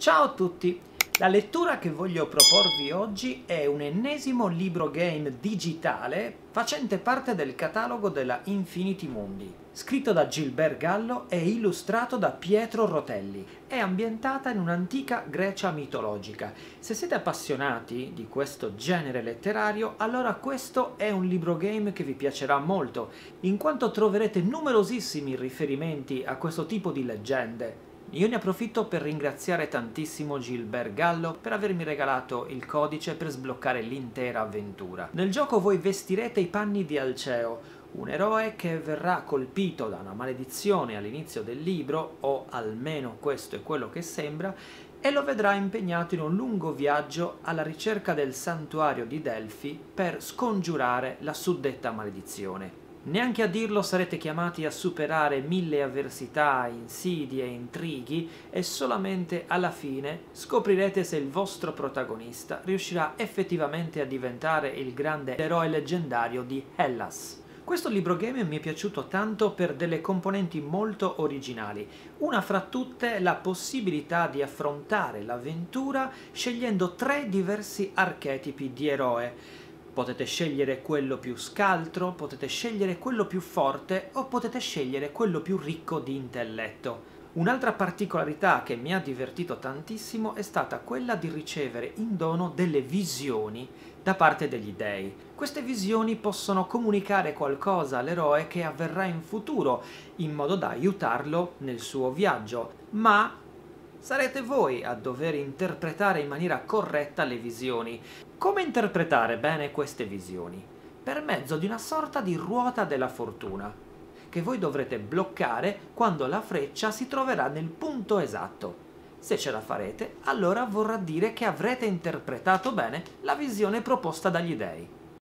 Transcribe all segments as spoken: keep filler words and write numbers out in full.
Ciao a tutti! La lettura che voglio proporvi oggi è un ennesimo libro game digitale facente parte del catalogo della Infinity Mundi. Scritto da Gilbert Gallo e illustrato da Pietro Rotelli. È ambientata in un'antica Grecia mitologica. Se siete appassionati di questo genere letterario, allora questo è un libro game che vi piacerà molto, in quanto troverete numerosissimi riferimenti a questo tipo di leggende. Io ne approfitto per ringraziare tantissimo Gilbert Gallo per avermi regalato il codice per sbloccare l'intera avventura. Nel gioco voi vestirete i panni di Alceo, un eroe che verrà colpito da una maledizione all'inizio del libro, o almeno questo è quello che sembra, e lo vedrà impegnato in un lungo viaggio alla ricerca del santuario di Delfi per scongiurare la suddetta maledizione. Neanche a dirlo sarete chiamati a superare mille avversità, insidie e intrighi e solamente alla fine scoprirete se il vostro protagonista riuscirà effettivamente a diventare il grande eroe leggendario di Hellas. Questo libro game mi è piaciuto tanto per delle componenti molto originali. Una fra tutte la possibilità di affrontare l'avventura scegliendo tre diversi archetipi di eroe. Potete scegliere quello più scaltro, potete scegliere quello più forte o potete scegliere quello più ricco di intelletto. Un'altra particolarità che mi ha divertito tantissimo è stata quella di ricevere in dono delle visioni da parte degli dei. Queste visioni possono comunicare qualcosa all'eroe che avverrà in futuro, in modo da aiutarlo nel suo viaggio, ma sarete voi a dover interpretare in maniera corretta le visioni. Come interpretare bene queste visioni? Per mezzo di una sorta di ruota della fortuna, che voi dovrete bloccare quando la freccia si troverà nel punto esatto. Se ce la farete, allora vorrà dire che avrete interpretato bene la visione proposta dagli dei.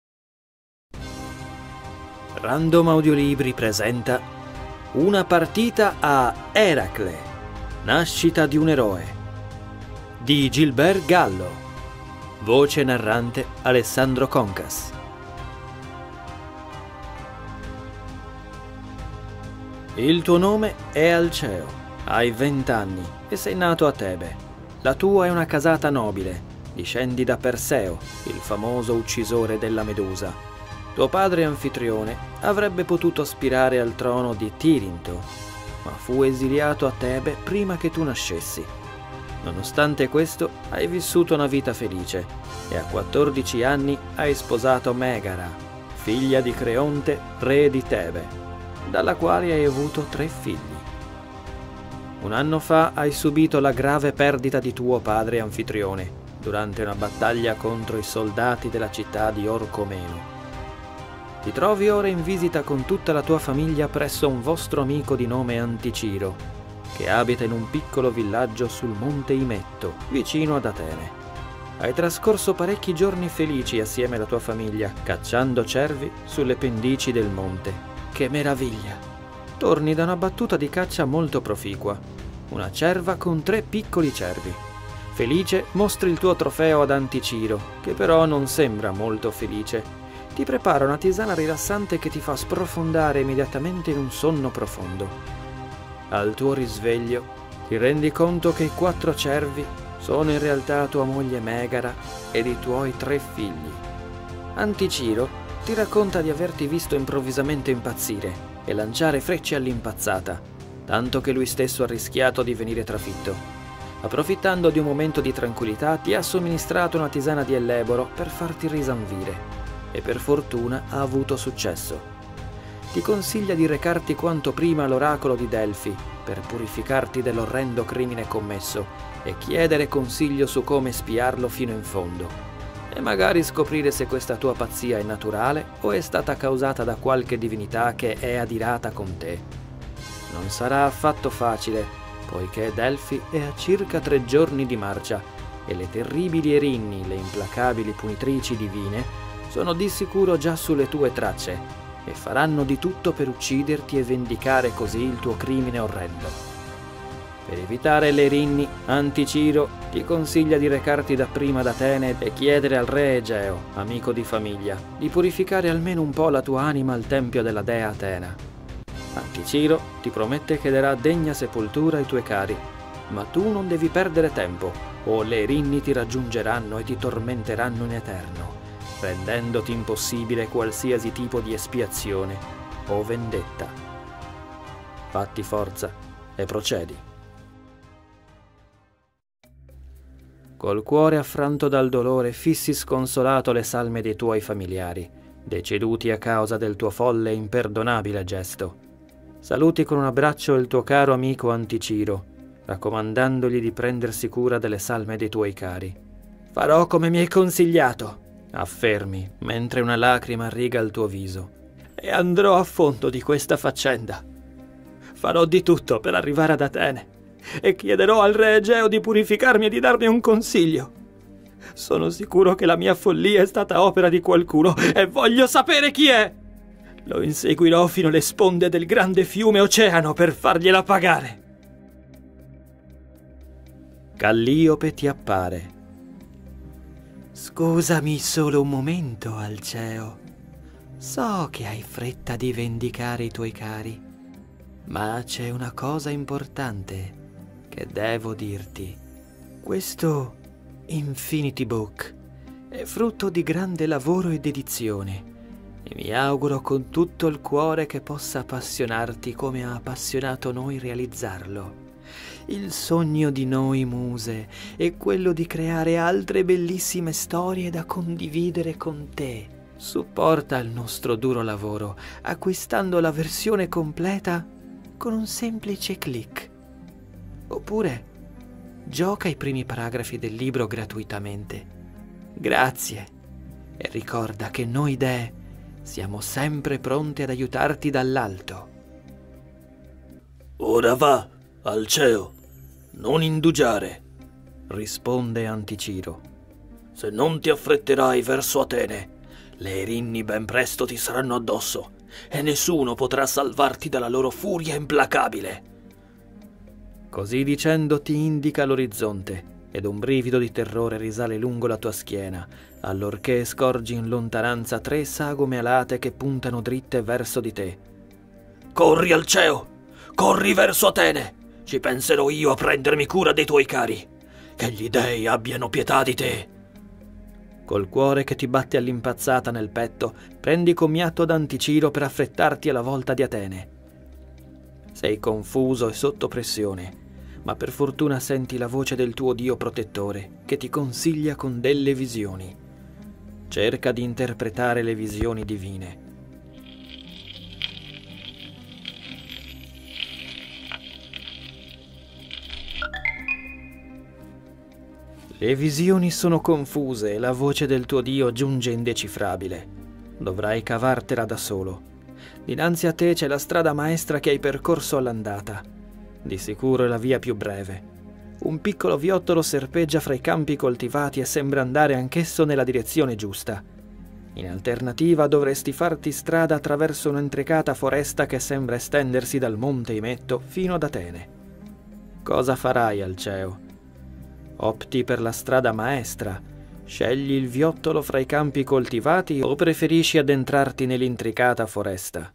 Random Audiolibri presenta una partita a Eracle, nascita di un eroe, di Gilbert Gallo. Voce narrante Alessandro Concas. Il tuo nome è Alceo, hai vent'anni e sei nato a Tebe. La tua è una casata nobile, discendi da Perseo, il famoso uccisore della Medusa. Tuo padre Anfitrione avrebbe potuto aspirare al trono di Tirinto, ma fu esiliato a Tebe prima che tu nascessi. Nonostante questo, hai vissuto una vita felice e a quattordici anni hai sposato Megara, figlia di Creonte, re di Tebe, dalla quale hai avuto tre figli. Un anno fa hai subito la grave perdita di tuo padre Anfitrione durante una battaglia contro i soldati della città di Orcomeno. Ti trovi ora in visita con tutta la tua famiglia presso un vostro amico di nome Anticiro, che abita in un piccolo villaggio sul monte Imetto, vicino ad Atene. Hai trascorso parecchi giorni felici assieme alla tua famiglia, cacciando cervi sulle pendici del monte. Che meraviglia! Torni da una battuta di caccia molto proficua. Una cerva con tre piccoli cervi. Felice, mostri il tuo trofeo ad Anticiro, che però non sembra molto felice. Ti prepara una tisana rilassante che ti fa sprofondare immediatamente in un sonno profondo. Al tuo risveglio ti rendi conto che i quattro cervi sono in realtà tua moglie Megara ed i tuoi tre figli. Anticiro ti racconta di averti visto improvvisamente impazzire e lanciare frecce all'impazzata, tanto che lui stesso ha rischiato di venire trafitto. Approfittando di un momento di tranquillità ti ha somministrato una tisana di elleboro per farti risanvire e per fortuna ha avuto successo. Ti consiglia di recarti quanto prima all'oracolo di Delfi per purificarti dell'orrendo crimine commesso e chiedere consiglio su come spiarlo fino in fondo e magari scoprire se questa tua pazzia è naturale o è stata causata da qualche divinità che è adirata con te. Non sarà affatto facile, poiché Delfi è a circa tre giorni di marcia e le terribili Erinni, le implacabili punitrici divine, sono di sicuro già sulle tue tracce e faranno di tutto per ucciderti e vendicare così il tuo crimine orrendo. Per evitare le Erinni, Anticiro ti consiglia di recarti dapprima ad Atene e chiedere al re Egeo, amico di famiglia, di purificare almeno un po' la tua anima al tempio della dea Atena. Anticiro ti promette che darà degna sepoltura ai tuoi cari Ma tu non devi perdere tempo, o le Erinni ti raggiungeranno e ti tormenteranno in eterno, rendendoti impossibile qualsiasi tipo di espiazione o vendetta. Fatti forza e procedi. Col cuore affranto dal dolore fissi sconsolato le salme dei tuoi familiari, deceduti a causa del tuo folle e imperdonabile gesto. Saluti con un abbraccio il tuo caro amico Anticiro, raccomandandogli di prendersi cura delle salme dei tuoi cari. «Farò come mi hai consigliato», affermi, mentre una lacrima riga il tuo viso. «E andrò a fondo di questa faccenda. Farò di tutto per arrivare ad Atene e chiederò al re Egeo di purificarmi e di darmi un consiglio. Sono sicuro che la mia follia è stata opera di qualcuno e voglio sapere chi è. Lo inseguirò fino alle sponde del grande fiume Oceano per fargliela pagare». Calliope ti appare. «Scusami solo un momento, Alceo. So che hai fretta di vendicare i tuoi cari, ma c'è una cosa importante che devo dirti. Questo Infinity Book è frutto di grande lavoro e dedizione e mi auguro con tutto il cuore che possa appassionarti come ha appassionato noi realizzarlo. Il sogno di noi muse è quello di creare altre bellissime storie da condividere con te. Supporta il nostro duro lavoro acquistando la versione completa con un semplice click. Oppure gioca i primi paragrafi del libro gratuitamente. Grazie e ricorda che noi dee siamo sempre pronti ad aiutarti dall'alto. Ora va, Alceo, non indugiare, risponde Anticiro. Se non ti affretterai verso Atene, le Erinni ben presto ti saranno addosso e nessuno potrà salvarti dalla loro furia implacabile. Così dicendo ti indica l'orizzonte ed un brivido di terrore risale lungo la tua schiena, allorché scorgi in lontananza tre sagome alate che puntano dritte verso di te. Corri, Alceo, corri verso Atene! Ci penserò io a prendermi cura dei tuoi cari. Che gli dei abbiano pietà di te. Col cuore che ti batte all'impazzata nel petto, prendi commiato ad Anticiro per affrettarti alla volta di Atene. Sei confuso e sotto pressione, ma per fortuna senti la voce del tuo Dio protettore che ti consiglia con delle visioni. Cerca di interpretare le visioni divine. Le visioni sono confuse e la voce del tuo Dio giunge indecifrabile. Dovrai cavartela da solo. Dinanzi a te c'è la strada maestra che hai percorso all'andata. Di sicuro è la via più breve. Un piccolo viottolo serpeggia fra i campi coltivati e sembra andare anch'esso nella direzione giusta. In alternativa dovresti farti strada attraverso un'intricata foresta che sembra estendersi dal monte Imetto fino ad Atene. Cosa farai, Alceo? Opti per la strada maestra, scegli il viottolo fra i campi coltivati o preferisci addentrarti nell'intricata foresta?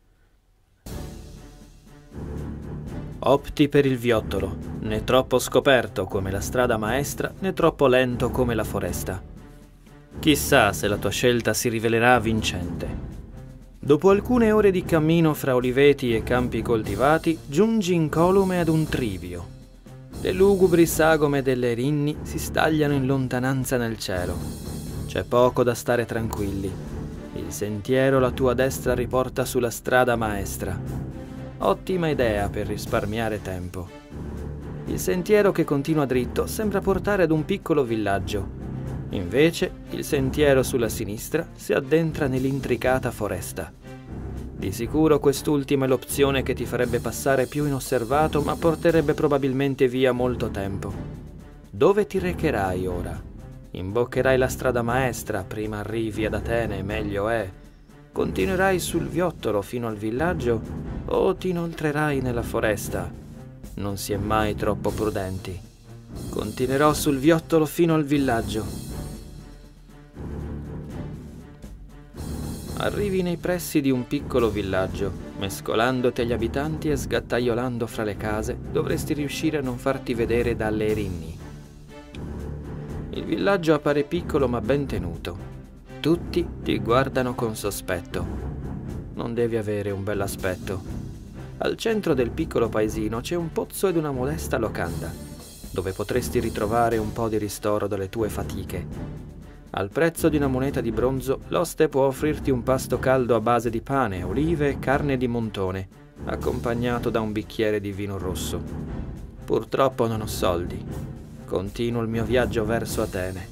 Opti per il viottolo, né troppo scoperto come la strada maestra, né troppo lento come la foresta. Chissà se la tua scelta si rivelerà vincente. Dopo alcune ore di cammino fra oliveti e campi coltivati, giungi incolume ad un trivio. Le lugubri sagome delle Erinni si stagliano in lontananza nel cielo. C'è poco da stare tranquilli. Il sentiero alla tua destra riporta sulla strada maestra. Ottima idea per risparmiare tempo. Il sentiero che continua dritto sembra portare ad un piccolo villaggio. Invece, il sentiero sulla sinistra si addentra nell'intricata foresta. Di sicuro quest'ultima è l'opzione che ti farebbe passare più inosservato, ma porterebbe probabilmente via molto tempo. Dove ti recherai ora? Imboccherai la strada maestra, prima arrivi ad Atene, meglio è. Continuerai sul viottolo fino al villaggio o ti inoltrerai nella foresta? Non si è mai troppo prudenti. Continuerò sul viottolo fino al villaggio. Arrivi nei pressi di un piccolo villaggio. Mescolandoti agli abitanti e sgattaiolando fra le case, dovresti riuscire a non farti vedere dalle erinni. Il villaggio appare piccolo ma ben tenuto. Tutti ti guardano con sospetto. Non devi avere un bell'aspetto. Al centro del piccolo paesino c'è un pozzo ed una modesta locanda, dove potresti ritrovare un po' di ristoro dalle tue fatiche. Al prezzo di una moneta di bronzo, l'oste può offrirti un pasto caldo a base di pane, olive e carne di montone, accompagnato da un bicchiere di vino rosso. Purtroppo non ho soldi. Continuo il mio viaggio verso Atene.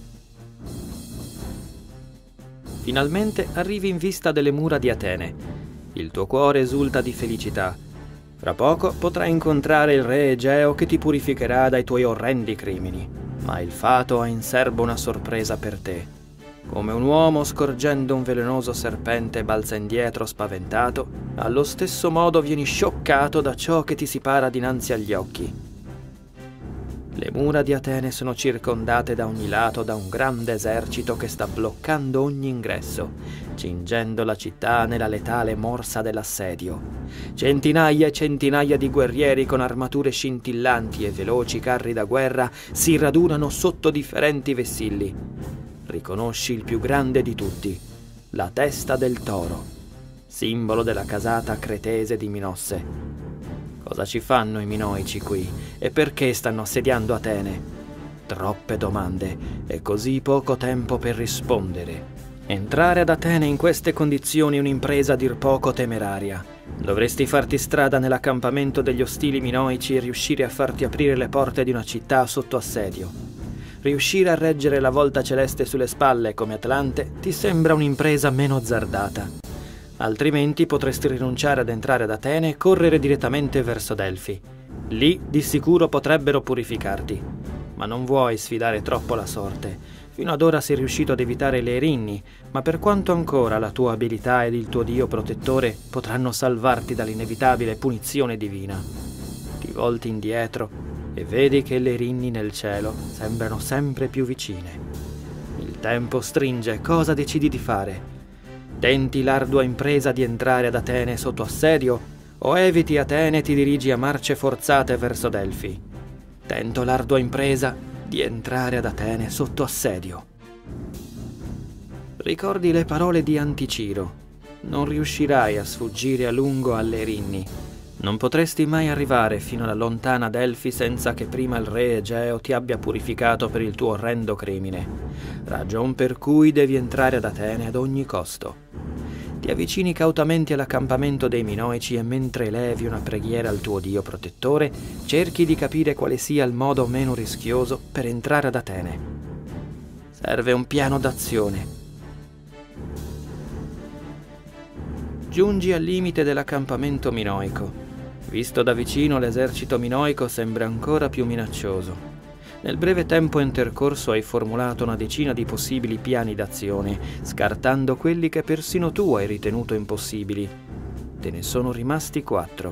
Finalmente arrivi in vista delle mura di Atene. Il tuo cuore esulta di felicità. Fra poco potrai incontrare il re Egeo che ti purificherà dai tuoi orrendi crimini. Ma il fato ha in serbo una sorpresa per te. Come un uomo scorgendo un velenoso serpente balza indietro spaventato, allo stesso modo vieni scioccato da ciò che ti si para dinanzi agli occhi. Le mura di Atene sono circondate da ogni lato da un grande esercito che sta bloccando ogni ingresso, cingendo la città nella letale morsa dell'assedio. Centinaia e centinaia di guerrieri con armature scintillanti e veloci carri da guerra si radunano sotto differenti vessilli. Riconosci il più grande di tutti, la testa del toro, simbolo della casata cretese di Minosse. Cosa ci fanno i minoici qui e perché stanno assediando Atene? Troppe domande e così poco tempo per rispondere. Entrare ad Atene in queste condizioni è un'impresa a dir poco temeraria. Dovresti farti strada nell'accampamento degli ostili minoici e riuscire a farti aprire le porte di una città sotto assedio. Riuscire a reggere la volta celeste sulle spalle come Atlante ti sembra un'impresa meno azzardata. Altrimenti potresti rinunciare ad entrare ad Atene e correre direttamente verso Delfi. Lì di sicuro potrebbero purificarti. Ma non vuoi sfidare troppo la sorte. Fino ad ora sei riuscito ad evitare le erinni, ma per quanto ancora la tua abilità ed il tuo dio protettore potranno salvarti dall'inevitabile punizione divina. Ti volti indietro e vedi che le erinni nel cielo sembrano sempre più vicine. Il tempo stringe, cosa decidi di fare? Tenti l'ardua impresa di entrare ad Atene sotto assedio o eviti Atene e ti dirigi a marce forzate verso Delfi? Tento l'ardua impresa di entrare ad Atene sotto assedio. Ricordi le parole di Anticiro. Non riuscirai a sfuggire a lungo alle erinni. Non potresti mai arrivare fino alla lontana Delfi senza che prima il re Egeo ti abbia purificato per il tuo orrendo crimine, ragion per cui devi entrare ad Atene ad ogni costo. Ti avvicini cautamente all'accampamento dei minoici e mentre elevi una preghiera al tuo dio protettore, cerchi di capire quale sia il modo meno rischioso per entrare ad Atene. Serve un piano d'azione. Giungi al limite dell'accampamento minoico. Visto da vicino, l'esercito minoico sembra ancora più minaccioso. Nel breve tempo intercorso hai formulato una decina di possibili piani d'azione, scartando quelli che persino tu hai ritenuto impossibili. Te ne sono rimasti quattro.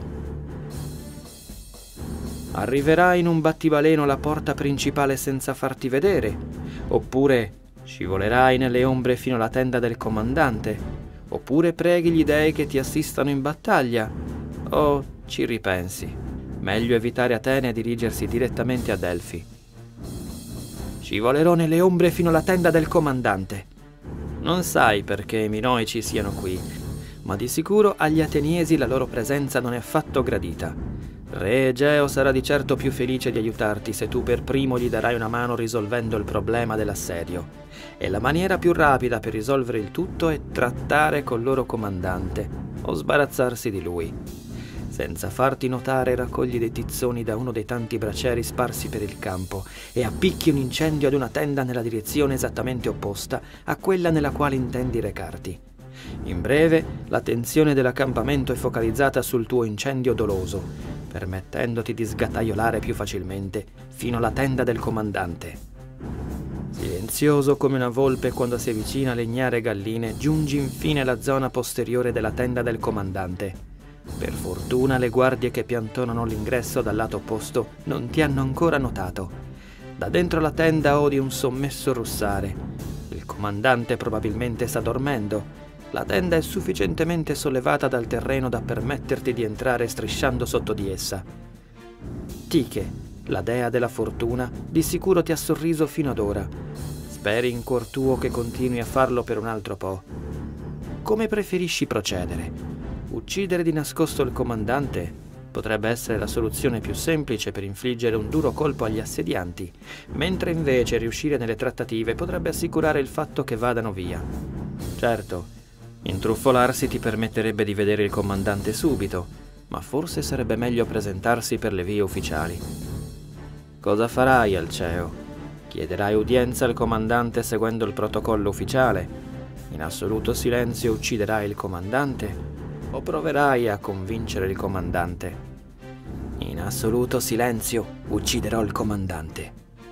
Arriverai in un battibaleno alla porta principale senza farti vedere, oppure scivolerai nelle ombre fino alla tenda del comandante, oppure preghi gli dei che ti assistano in battaglia, o ci ripensi. Meglio evitare Atene e dirigersi direttamente a Delfi. Scivolerò nelle ombre fino alla tenda del comandante. Non sai perché i minoici siano qui, ma di sicuro agli ateniesi la loro presenza non è affatto gradita. Re Egeo sarà di certo più felice di aiutarti se tu per primo gli darai una mano risolvendo il problema dell'assedio. E la maniera più rapida per risolvere il tutto è trattare col loro comandante o sbarazzarsi di lui. Senza farti notare raccogli dei tizzoni da uno dei tanti bracieri sparsi per il campo e appicchi un incendio ad una tenda nella direzione esattamente opposta a quella nella quale intendi recarti. In breve, l'attenzione dell'accampamento è focalizzata sul tuo incendio doloso, permettendoti di sgattaiolare più facilmente fino alla tenda del comandante. Silenzioso come una volpe quando si avvicina a legnare galline, giungi infine alla zona posteriore della tenda del comandante. Per fortuna le guardie che piantonano l'ingresso dal lato opposto non ti hanno ancora notato. Da dentro la tenda odi un sommesso russare. Il comandante probabilmente sta dormendo La tenda è sufficientemente sollevata dal terreno da permetterti di entrare strisciando sotto di essa. Tyche, la dea della fortuna, di sicuro ti ha sorriso fino ad ora. Speri in cuor tuo che continui a farlo per un altro po'. Come preferisci procedere? Uccidere di nascosto il comandante potrebbe essere la soluzione più semplice per infliggere un duro colpo agli assedianti, mentre invece riuscire nelle trattative potrebbe assicurare il fatto che vadano via. Certo, intruffolarsi ti permetterebbe di vedere il comandante subito, ma forse sarebbe meglio presentarsi per le vie ufficiali. Cosa farai, Alceo? Chiederai udienza al comandante seguendo il protocollo ufficiale? In assoluto silenzio ucciderai il comandante? O proverai a convincere il comandante? In assoluto silenzio ucciderò il comandante.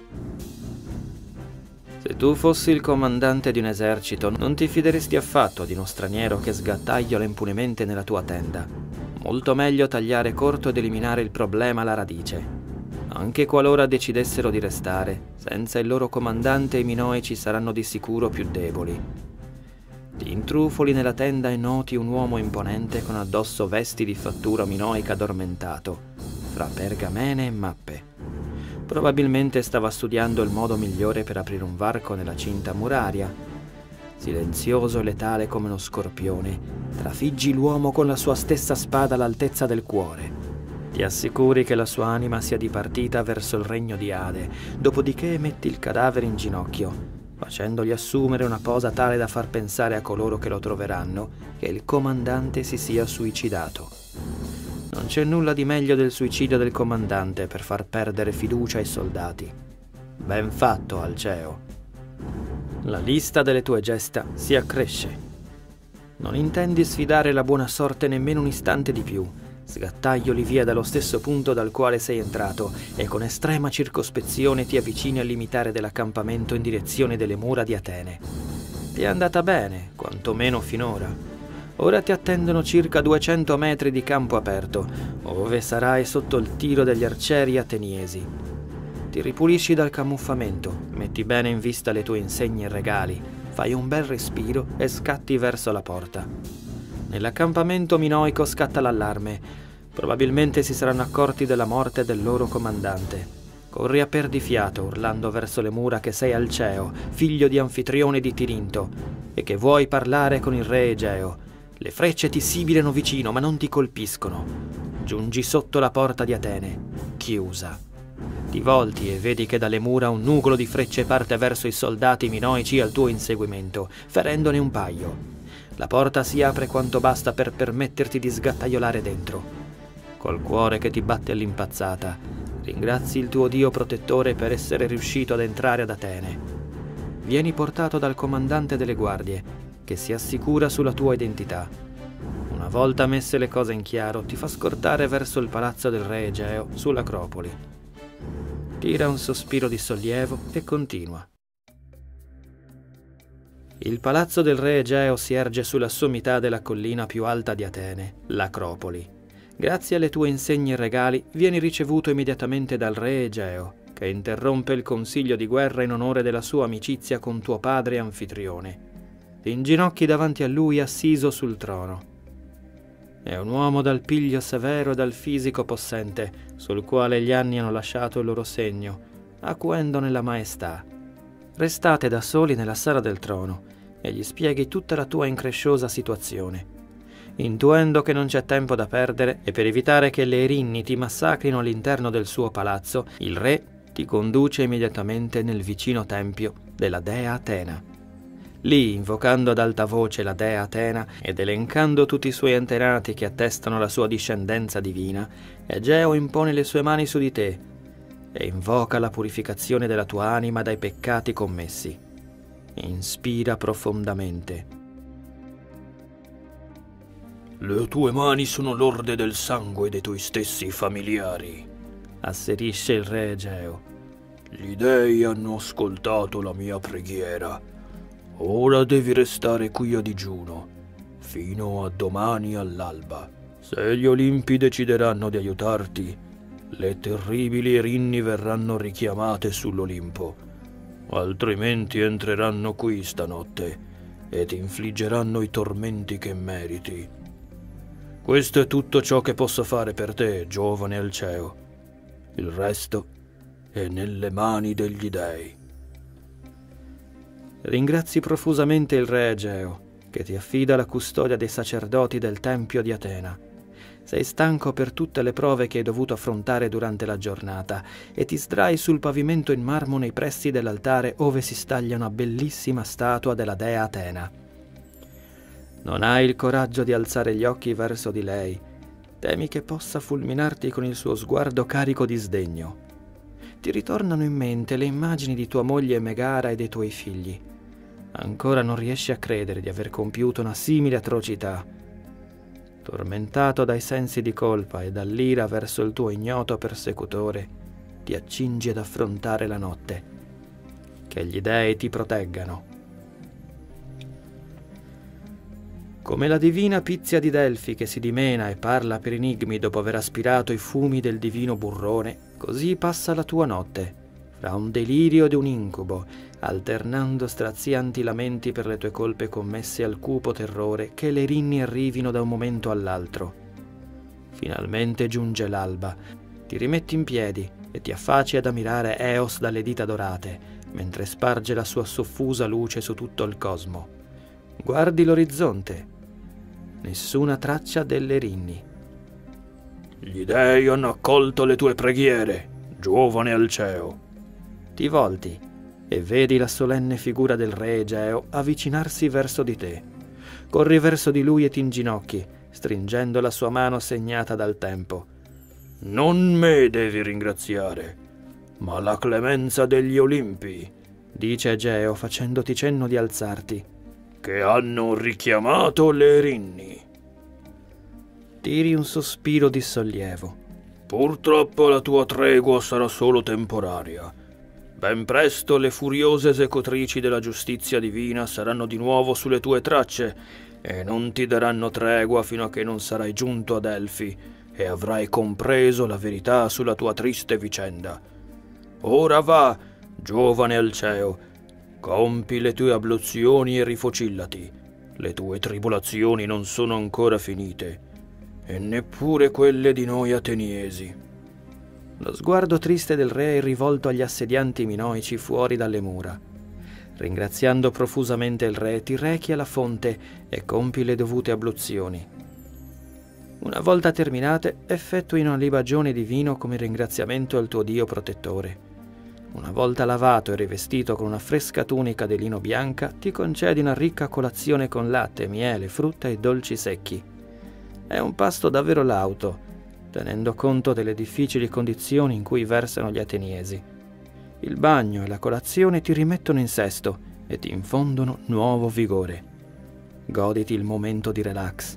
Se tu fossi il comandante di un esercito, non ti fideresti affatto di uno straniero che sgattaiola impunemente nella tua tenda. Molto meglio tagliare corto ed eliminare il problema alla radice. Anche qualora decidessero di restare, senza il loro comandante i minoici saranno di sicuro più deboli. Ti intrufoli nella tenda e noti un uomo imponente con addosso vesti di fattura minoica addormentato, fra pergamene e mappe. Probabilmente stava studiando il modo migliore per aprire un varco nella cinta muraria. Silenzioso e letale come uno scorpione, trafiggi l'uomo con la sua stessa spada all'altezza del cuore. Ti assicuri che la sua anima sia dipartita verso il regno di Ade, dopodiché metti il cadavere in ginocchio, facendogli assumere una posa tale da far pensare a coloro che lo troveranno che il comandante si sia suicidato. Non c'è nulla di meglio del suicidio del comandante per far perdere fiducia ai soldati. Ben fatto, Alceo. La lista delle tue gesta si accresce. Non intendi sfidare la buona sorte nemmeno un istante di più. Sgattaioli via dallo stesso punto dal quale sei entrato e con estrema circospezione ti avvicini al limitare dell'accampamento in direzione delle mura di Atene. Ti è andata bene, quantomeno finora. Ora ti attendono circa duecento metri di campo aperto, ove sarai sotto il tiro degli arcieri ateniesi. Ti ripulisci dal camuffamento, metti bene in vista le tue insegne e regali, fai un bel respiro e scatti verso la porta. Nell'accampamento minoico scatta l'allarme. Probabilmente si saranno accorti della morte del loro comandante. Corri a perdifiato, urlando verso le mura che sei Alceo, figlio di Anfitrione di Tirinto, e che vuoi parlare con il re Egeo. Le frecce ti sibilano vicino, ma non ti colpiscono. Giungi sotto la porta di Atene, chiusa. Ti volti e vedi che dalle mura un nugolo di frecce parte verso i soldati minoici al tuo inseguimento, ferendone un paio. La porta si apre quanto basta per permetterti di sgattaiolare dentro. Col cuore che ti batte all'impazzata, ringrazi il tuo Dio protettore per essere riuscito ad entrare ad Atene. Vieni portato dal comandante delle guardie, che si assicura sulla tua identità. Una volta messe le cose in chiaro, ti fa scortare verso il palazzo del re Egeo sull'Acropoli. Tira un sospiro di sollievo e continua. Il palazzo del re Egeo si erge sulla sommità della collina più alta di Atene, l'Acropoli. Grazie alle tue insegne e regali vieni ricevuto immediatamente dal re Egeo, che interrompe il consiglio di guerra in onore della sua amicizia con tuo padre Anfitrione. Ti inginocchi davanti a lui assiso sul trono. È un uomo dal piglio severo e dal fisico possente, sul quale gli anni hanno lasciato il loro segno, acuendone la maestà. Restate da soli nella sala del trono e gli spieghi tutta la tua incresciosa situazione. Intuendo che non c'è tempo da perdere e per evitare che le Erinni ti massacrino all'interno del suo palazzo, il re ti conduce immediatamente nel vicino tempio della dea Atena. Lì, invocando ad alta voce la dea Atena ed elencando tutti i suoi antenati che attestano la sua discendenza divina, Egeo impone le sue mani su di te e invoca la purificazione della tua anima dai peccati commessi. Inspira profondamente. Le tue mani sono lorde del sangue dei tuoi stessi familiari, asserisce il re Egeo. Gli dei hanno ascoltato la mia preghiera. Ora devi restare qui a digiuno, fino a domani all'alba. Se gli Olimpi decideranno di aiutarti, le terribili Erinni verranno richiamate sull'Olimpo, altrimenti entreranno qui stanotte e ti infliggeranno i tormenti che meriti. Questo è tutto ciò che posso fare per te, giovane Alceo. Il resto è nelle mani degli dei. Ringrazi profusamente il re Egeo, che ti affida la custodia dei sacerdoti del Tempio di Atena. Sei stanco per tutte le prove che hai dovuto affrontare durante la giornata e ti sdrai sul pavimento in marmo nei pressi dell'altare ove si staglia una bellissima statua della dea Atena. Non hai il coraggio di alzare gli occhi verso di lei. Temi che possa fulminarti con il suo sguardo carico di sdegno. Ti ritornano in mente le immagini di tua moglie Megara e dei tuoi figli. Ancora non riesci a credere di aver compiuto una simile atrocità. Tormentato dai sensi di colpa e dall'ira verso il tuo ignoto persecutore, ti accingi ad affrontare la notte. Che gli dei ti proteggano. Come la divina Pizia di Delfi che si dimena e parla per enigmi dopo aver aspirato i fumi del divino burrone, così passa la tua notte, fra un delirio ed un incubo, alternando strazianti lamenti per le tue colpe commesse al cupo terrore che le rinni arrivino da un momento all'altro. Finalmente giunge l'alba, ti rimetti in piedi e ti affacci ad ammirare Eos dalle dita dorate, mentre sparge la sua soffusa luce su tutto il cosmo. Guardi l'orizzonte. Nessuna traccia delle rinni. Gli dei hanno accolto le tue preghiere, giovane Alceo. Ti volti e vedi la solenne figura del re Egeo avvicinarsi verso di te. Corri verso di lui e ti inginocchi, stringendo la sua mano segnata dal tempo. Non me devi ringraziare, ma la clemenza degli Olimpi, dice Egeo facendoti cenno di alzarti, che hanno richiamato le rinni. Tiri un sospiro di sollievo. Purtroppo la tua tregua sarà solo temporanea. Ben presto le furiose esecutrici della giustizia divina saranno di nuovo sulle tue tracce e non ti daranno tregua fino a che non sarai giunto ad Delfi e avrai compreso la verità sulla tua triste vicenda. Ora va, giovane Alceo, compi le tue abluzioni e rifocillati. Le tue tribolazioni non sono ancora finite, e neppure quelle di noi ateniesi. Lo sguardo triste del re è rivolto agli assedianti minoici fuori dalle mura. Ringraziando profusamente il re, ti rechi alla fonte e compi le dovute abluzioni. Una volta terminate, effettui una libagione di vino come ringraziamento al tuo Dio protettore. Una volta lavato e rivestito con una fresca tunica di lino bianca, ti concedi una ricca colazione con latte, miele, frutta e dolci secchi. È un pasto davvero lauto, tenendo conto delle difficili condizioni in cui versano gli ateniesi. Il bagno e la colazione ti rimettono in sesto e ti infondono nuovo vigore. Goditi il momento di relax.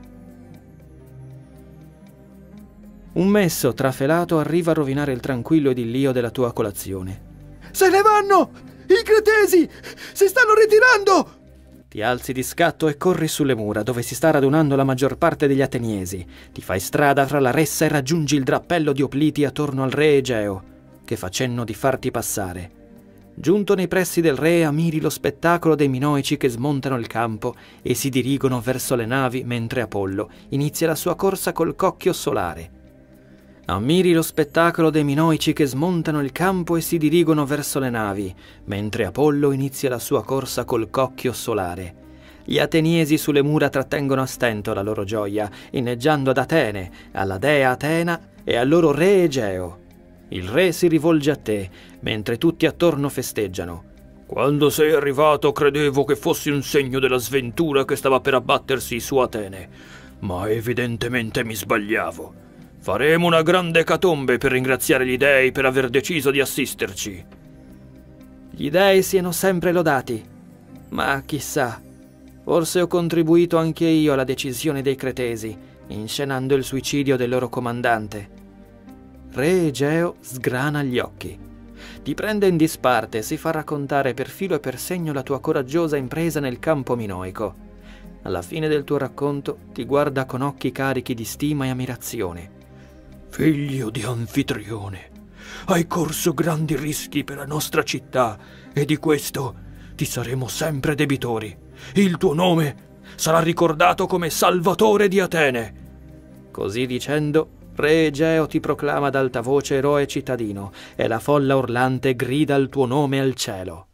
Un messo trafelato arriva a rovinare il tranquillo idillio della tua colazione. Se ne vanno! I cretesi! Si stanno ritirando! Ti alzi di scatto e corri sulle mura, dove si sta radunando la maggior parte degli ateniesi. Ti fai strada fra la ressa e raggiungi il drappello di Opliti attorno al re Egeo, che fa cenno di farti passare. Giunto nei pressi del re, ammiri lo spettacolo dei minoici che smontano il campo e si dirigono verso le navi, mentre Apollo inizia la sua corsa col cocchio solare. Ammiri lo spettacolo dei minoici che smontano il campo e si dirigono verso le navi, mentre Apollo inizia la sua corsa col cocchio solare. Gli ateniesi sulle mura trattengono a stento la loro gioia, inneggiando ad Atene, alla dea Atena e al loro re Egeo. Il re si rivolge a te, mentre tutti attorno festeggiano. Quando sei arrivato credevo che fossi un segno della sventura che stava per abbattersi su Atene, ma evidentemente mi sbagliavo. Faremo una grande ecatombe per ringraziare gli dei per aver deciso di assisterci. Gli dei siano sempre lodati, ma chissà, forse ho contribuito anche io alla decisione dei cretesi, inscenando il suicidio del loro comandante. Re Egeo sgrana gli occhi. Ti prende in disparte e si fa raccontare per filo e per segno la tua coraggiosa impresa nel campo minoico. Alla fine del tuo racconto ti guarda con occhi carichi di stima e ammirazione. Figlio di Anfitrione, hai corso grandi rischi per la nostra città e di questo ti saremo sempre debitori. Il tuo nome sarà ricordato come Salvatore di Atene. Così dicendo, Re Egeo ti proclama ad alta voce eroe cittadino, e la folla urlante grida il tuo nome al cielo.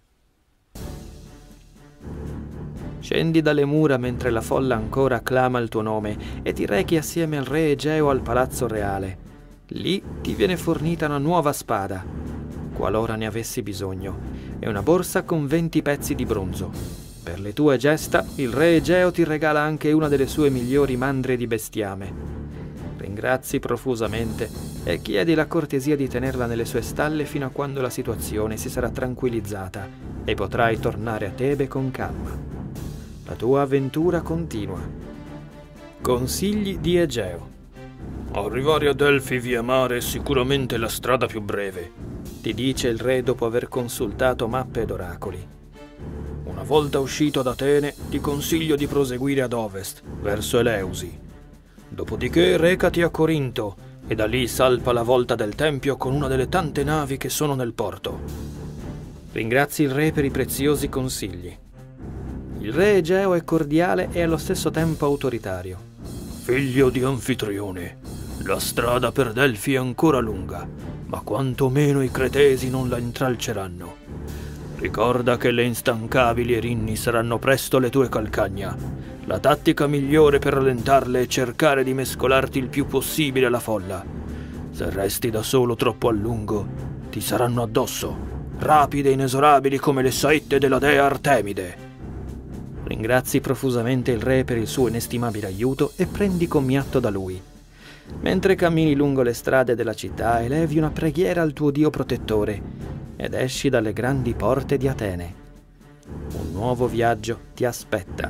Scendi dalle mura mentre la folla ancora acclama il tuo nome e ti rechi assieme al re Egeo al palazzo reale. Lì ti viene fornita una nuova spada, qualora ne avessi bisogno, e una borsa con venti pezzi di bronzo. Per le tue gesta, il re Egeo ti regala anche una delle sue migliori mandrie di bestiame. Ringrazi profusamente e chiedi la cortesia di tenerla nelle sue stalle fino a quando la situazione si sarà tranquillizzata e potrai tornare a Tebe con calma. La tua avventura continua. Consigli di Egeo. Arrivare a Delfi via mare è sicuramente la strada più breve, ti dice il re dopo aver consultato mappe ed oracoli. Una volta uscito ad Atene, ti consiglio di proseguire ad ovest, verso Eleusi. Dopodiché recati a Corinto e da lì salpa la volta del tempio con una delle tante navi che sono nel porto. Ringrazi il re per i preziosi consigli. Il re Egeo è cordiale e allo stesso tempo autoritario. Figlio di Anfitrione, la strada per Delfi è ancora lunga, ma quantomeno i cretesi non la intralceranno. Ricorda che le instancabili Erinni saranno presto le tue calcagna. La tattica migliore per rallentarle è cercare di mescolarti il più possibile alla folla. Se resti da solo troppo a lungo, ti saranno addosso, rapide e inesorabili come le saette della dea Artemide. Ringrazi profusamente il re per il suo inestimabile aiuto e prendi commiato da lui. Mentre cammini lungo le strade della città, elevi una preghiera al tuo Dio protettore ed esci dalle grandi porte di Atene. Un nuovo viaggio ti aspetta.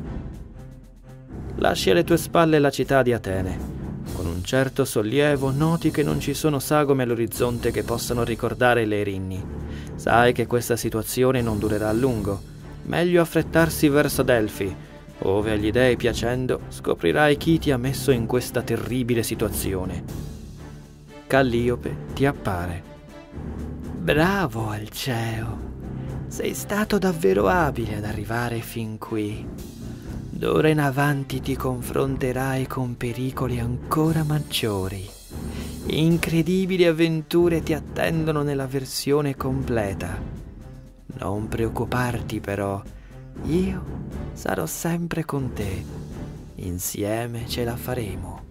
Lasci alle tue spalle la città di Atene. Con un certo sollievo noti che non ci sono sagome all'orizzonte che possano ricordare le Erinni. Sai che questa situazione non durerà a lungo. Meglio affrettarsi verso Delfi, ove agli dei piacendo scoprirai chi ti ha messo in questa terribile situazione. Calliope ti appare. Bravo Alceo, sei stato davvero abile ad arrivare fin qui. D'ora in avanti ti confronterai con pericoli ancora maggiori. Incredibili avventure ti attendono nella versione completa. Non preoccuparti però, io sarò sempre con te. Insieme ce la faremo.